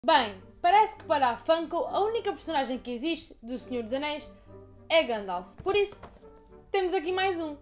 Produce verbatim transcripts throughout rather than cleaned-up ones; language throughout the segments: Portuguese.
Bem, parece que para a Funko a única personagem que existe do Senhor dos Anéis é Gandalf. Por isso, temos aqui mais um.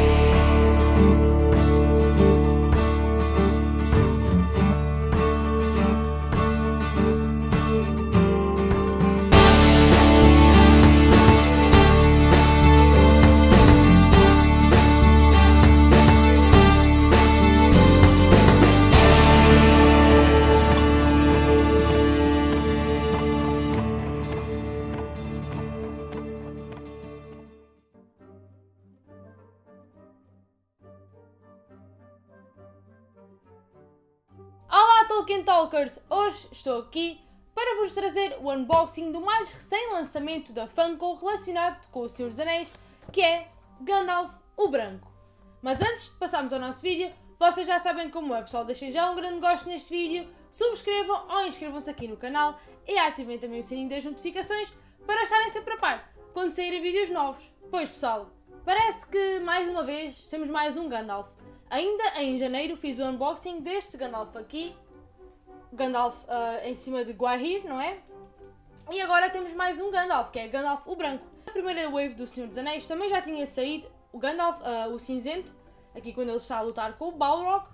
Olá Tolkien Talkers! Hoje estou aqui para vos trazer o unboxing do mais recente lançamento da Funko relacionado com o Senhor dos Anéis, que é Gandalf o Branco. Mas antes de passarmos ao nosso vídeo, vocês já sabem como é, pessoal, deixem já um grande gosto neste vídeo, subscrevam ou inscrevam-se aqui no canal e ativem também o sininho das notificações para estarem sempre a par quando saírem vídeos novos. Pois pessoal, parece que mais uma vez temos mais um Gandalf. Ainda em janeiro fiz o unboxing deste Gandalf aqui, Gandalf uh, em cima de Gwaihir, não é? E agora temos mais um Gandalf, que é Gandalf o Branco. A primeira wave do Senhor dos Anéis também já tinha saído o Gandalf, uh, o cinzento, aqui quando ele está a lutar com o Balrog.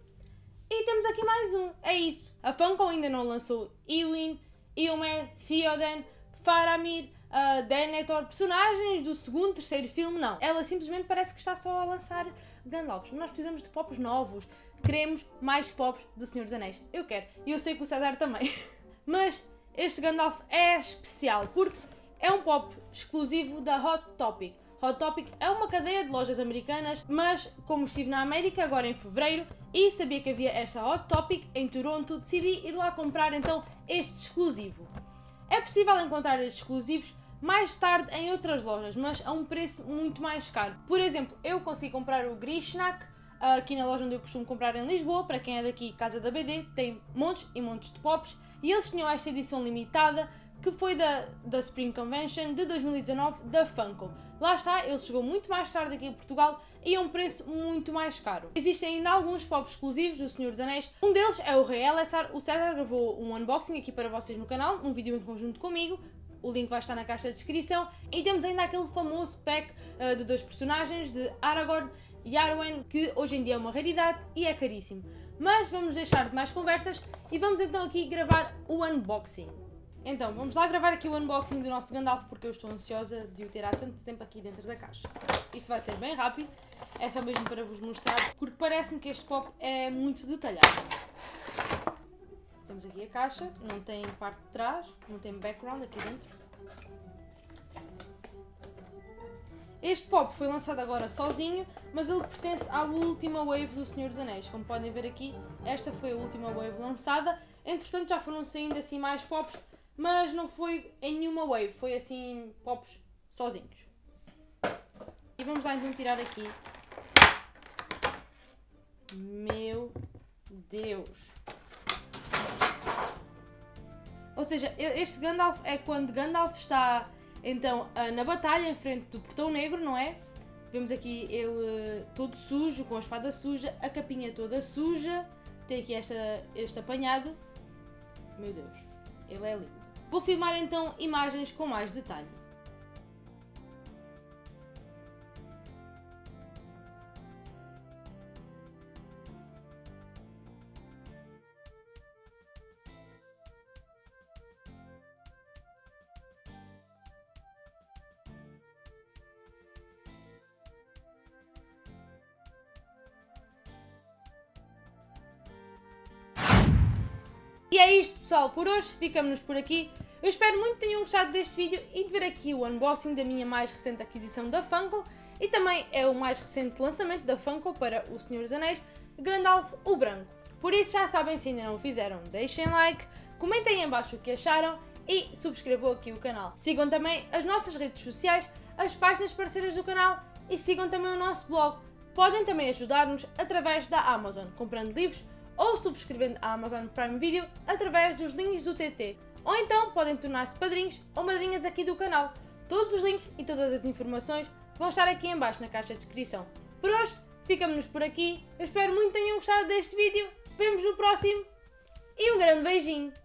E temos aqui mais um, é isso. A Funko ainda não lançou Éowyn, Éomer, Theoden, Faramir, uh, Denethor, personagens do segundo, terceiro filme, não. Ela simplesmente parece que está só a lançar Gandalfs. Nós precisamos de pops novos. Queremos mais pops do Senhor dos Anéis. Eu quero. E eu sei que o César também. Mas este Gandalf é especial porque é um pop exclusivo da Hot Topic. Hot Topic é uma cadeia de lojas americanas, mas como estive na América agora em fevereiro e sabia que havia esta Hot Topic em Toronto, decidi ir lá comprar então este exclusivo. É possível encontrar estes exclusivos mais tarde em outras lojas, mas a um preço muito mais caro. Por exemplo, eu consegui comprar o Grishnak aqui na loja onde eu costumo comprar em Lisboa. Para quem é daqui, Casa da B D, tem montes e montes de pops, e eles tinham esta edição limitada que foi da, da Spring Convention de dois mil e dezanove da Funko. Lá está, ele chegou muito mais tarde aqui em Portugal e a um preço muito mais caro. Existem ainda alguns pops exclusivos do Senhor dos Anéis. Um deles é o Rei Elessar. O César gravou um unboxing aqui para vocês no canal, um vídeo em conjunto comigo. O link vai estar na caixa de descrição. E temos ainda aquele famoso pack uh, de dois personagens, de Aragorn e Arwen, que hoje em dia é uma raridade e é caríssimo. Mas vamos deixar de mais conversas e vamos então aqui gravar o unboxing. Então, vamos lá gravar aqui o unboxing do nosso Gandalf, porque eu estou ansiosa de o ter há tanto tempo aqui dentro da caixa. Isto vai ser bem rápido, é só mesmo para vos mostrar, porque parece-me que este pop é muito detalhado. Temos aqui a caixa, não tem parte de trás, não tem background aqui dentro. Este pop foi lançado agora sozinho, mas ele pertence à última wave do Senhor dos Anéis. Como podem ver aqui, esta foi a última wave lançada. Entretanto já foram saindo assim mais pops, mas não foi em nenhuma wave, foi assim pops sozinhos. E vamos lá então tirar aqui. Meu Deus! Ou seja, este Gandalf é quando Gandalf está então na batalha em frente do Portão Negro, não é? Vemos aqui ele todo sujo, com a espada suja, a capinha toda suja. Tem aqui esta, este apanhado. Meu Deus, ele é lindo. Vou filmar então imagens com mais detalhe. E é isto, pessoal, por hoje ficamos por aqui. Eu espero muito que tenham gostado deste vídeo e de ver aqui o unboxing da minha mais recente aquisição da Funko, e também é o mais recente lançamento da Funko para o Senhor dos Anéis, Gandalf o Branco. Por isso já sabem, se ainda não o fizeram, deixem like, comentem em baixo o que acharam e subscrevam aqui o canal. Sigam também as nossas redes sociais, as páginas parceiras do canal, e sigam também o nosso blog. Podem também ajudar-nos através da Amazon, comprando livros ou subscrevendo a Amazon Prime Video através dos links do T T. Ou então podem tornar-se padrinhos ou madrinhas aqui do canal. Todos os links e todas as informações vão estar aqui em baixo na caixa de descrição. Por hoje, ficamos por aqui. Eu espero muito que tenham gostado deste vídeo. Vemos no próximo e um grande beijinho!